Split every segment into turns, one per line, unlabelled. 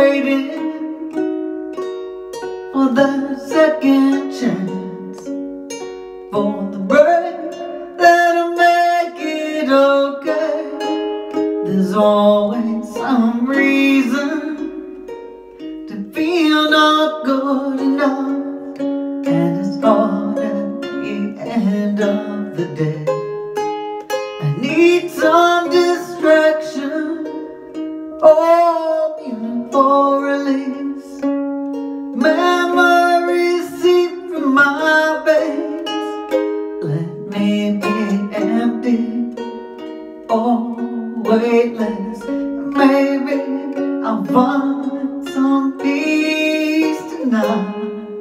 waiting for the second chance, for the break that'll make it okay. There's always some reason to feel not good enough, and it's hard at the end of the day. I need some distraction, oh, beautiful release. Memories seep from my veins. Let me be empty, oh, weightless. Maybe I'll find some peace tonight.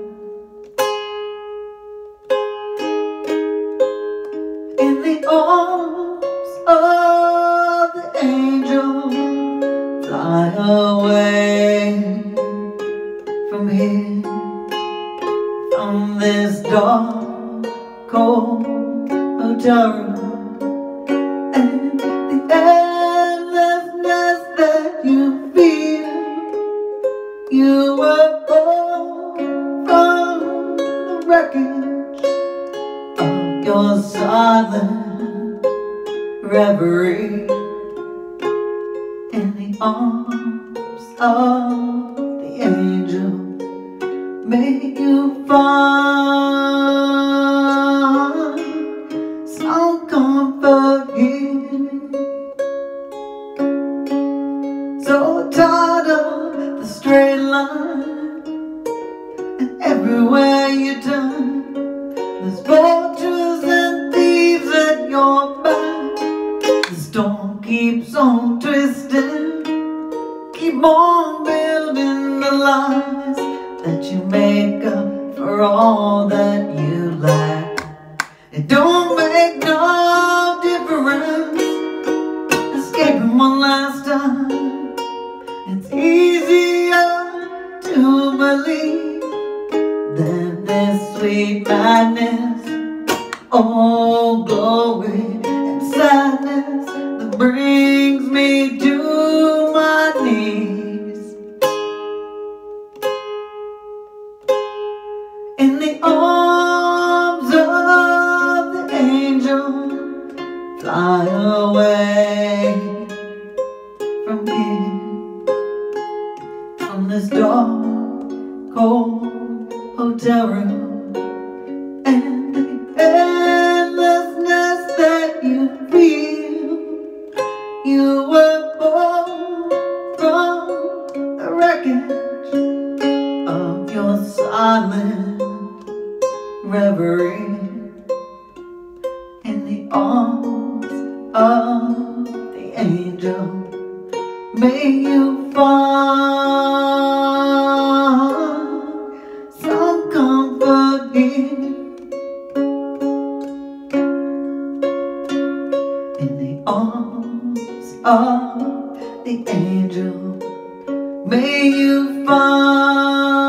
In the arms of the angel, fly away from here, from this dark, cold hotel room, and the endlessness that you feel. You were born from the wreckage of your silent reverie. In the arms of the angel, may you find some comfort here. So tired of the straight line, and everywhere you turn, there's vultures and thieves at your back. The storm keeps on twisting, keep on building the lies that you make up for all that you lack. It don't make no difference escaping one last time. It's easier to believe than this sweet madness, oh, glory and sadness that brings me to my knees. In the arms of the angel, fly away from here, from this dark, cold hotel room, and the endlessness that you feel. You were born from the wreckage of your silent reverie. In the arms of the angel, may you find some comfort here. In the arms of the angel, may you find